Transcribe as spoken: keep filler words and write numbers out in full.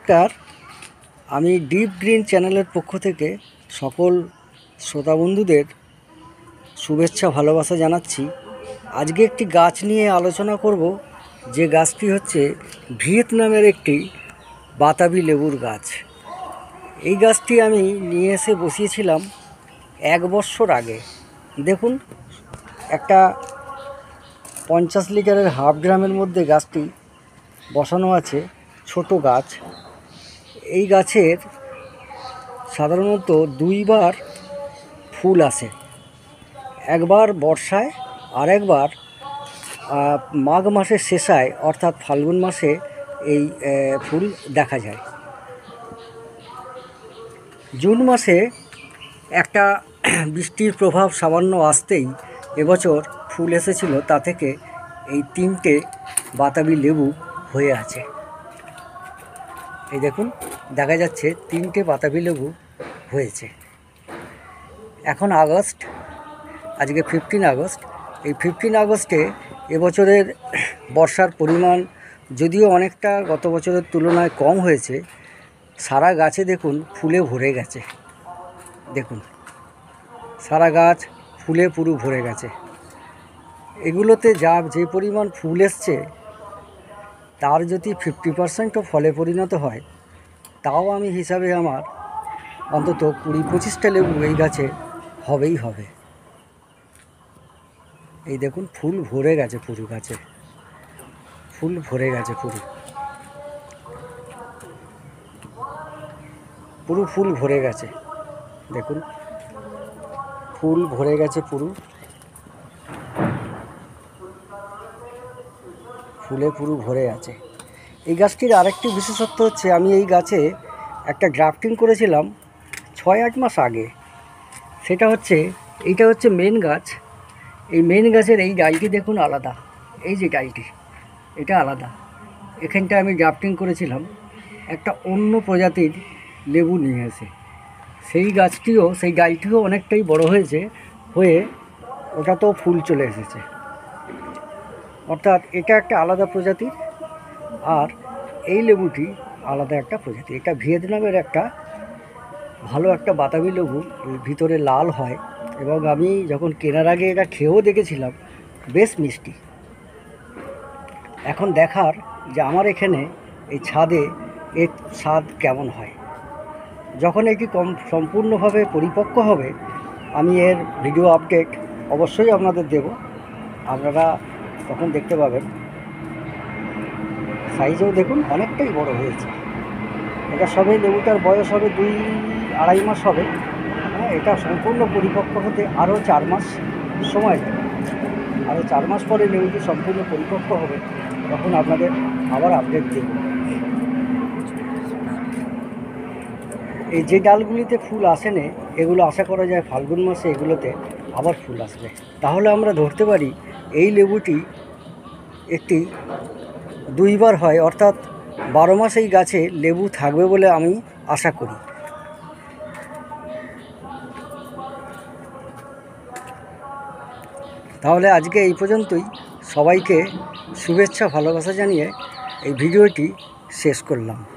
নমস্কার, আমি deep green চ্যানেলের পক্ষ থেকে সকল শ্রোতা বন্ধুদের শুভেচ্ছা ভালোবাসা জানাচ্ছি। আজকে একটি গাছ নিয়ে আলোচনা করব, যে গাছটি হচ্ছে ভিয়েতনামের একটি বাতাবি লেবুর গাছ। এই গাছটি আমি নিয়ে এসে বসিয়েছিলাম এক বছর আগে। দেখুন, একটা পঞ্চাশ লিটারের হাফ ড্রামের মধ্যে গাছটি বসানো আছে। ছোট গাছ। এই গাছের সাধারণত দুইবার ফুল আসে, একবার বর্ষায় আর একবার মাঘ মাসের শেষায় অর্থাৎ ফাল্গুন মাসে এই ফুল দেখা যায়। জুন মাসে একটা বৃষ্টির প্রভাব সামান্য আসতেই এবছর ফুল এসেছিল, তা থেকে এই তিনটে বাতাবি লেবু হয়ে আছে। এই দেখুন, দেখা যাচ্ছে তিনটে বাতাবি লেবু হয়েছে। এখন আগস্ট, আজকে ফিফটিন আগস্ট। এই ফিফটিন আগস্টে এবছরের বর্ষার পরিমাণ যদিও অনেকটা গত বছরের তুলনায় কম হয়েছে, সারা গাছে দেখুন ফুলে ভরে গেছে। দেখুন, সারা গাছ ফুলে পুরো ভরে গেছে। এগুলোতে যা যে পরিমাণ ফুল এসছে, তার যদি ফিফটি পার্সেন্টও ফলে পরিণত হয়, তাও আমি হিসাবে আমার অন্তত কুড়ি পঁচিশটা লেবু এই গাছে হবেই হবে। এই দেখুন, ফুল ভরে গেছে পুরো গাছে, ফুল ভরে গেছে পুরো পুরো ফুল ভরে গেছে। দেখুন, ফুল ভরে গেছে পুরো, ফুলে পুরো ভরে আছে। এই গাছটির আরেকটি বিশেষত্ব হচ্ছে, আমি এই গাছে একটা গ্রাফটিং করেছিলাম ছয় আট মাস আগে। সেটা হচ্ছে, এইটা হচ্ছে মেন গাছ। এই মেন গাছের এই ডালটি দেখুন আলাদা, এই যে ডালটি, এটা আলাদা। এখানটা আমি গ্রাফটিং করেছিলাম একটা অন্য প্রজাতির লেবু নিয়ে এসে। সেই গাছটিও, সেই ডালটিও অনেকটাই বড় হয়েছে, হয়ে ওটাতেও ফুল চলে এসেছে। অর্থাৎ এটা একটা আলাদা প্রজাতির, আর এই লেবুটি আলাদা একটা প্রজাতি। এটা ভিয়েতনামের একটা ভালো একটা বাতাবি লেবু, ভিতরে লাল হয়, এবং আমি যখন কেনার আগে এটা খেয়েও দেখেছিলাম, বেশ মিষ্টি। এখন দেখার যে আমার এখানে এই ছাদে এর স্বাদ কেমন হয়। যখন এটি কম সম্পূর্ণভাবে পরিপক্ক হবে, আমি এর ভিডিও আপডেট অবশ্যই আপনাদের দেব, আপনারা তখন দেখতে পাবেন। সাইজেও দেখুন অনেকটাই বড় হয়েছে। এটা সবে লেবুটার বয়স হবে দুই আড়াই মাস হবে। হ্যাঁ, এটা সম্পূর্ণ পরিপক্ক হতে আরও চার মাস সময় যাবে। আরও চার মাস পরে লেবুটি সম্পূর্ণ পরিপক্ক হবে, তখন আপনাদের আবার আপডেট দেব। এই যে ডালগুলিতে ফুল আসেনি, এগুলো আশা করা যায় ফাল্গুন মাসে এগুলোতে আবার ফুল আসবে। তাহলে আমরা ধরতে পারি এই লেবুটি একটি দুইবার হয়, অর্থাৎ বারো মাস এই গাছে লেবু থাকবে বলে আমি আশা করি। তাহলে আজকে এই পর্যন্তই। সবাইকে শুভেচ্ছা ভালোবাসা জানিয়ে এই ভিডিওটি শেষ করলাম।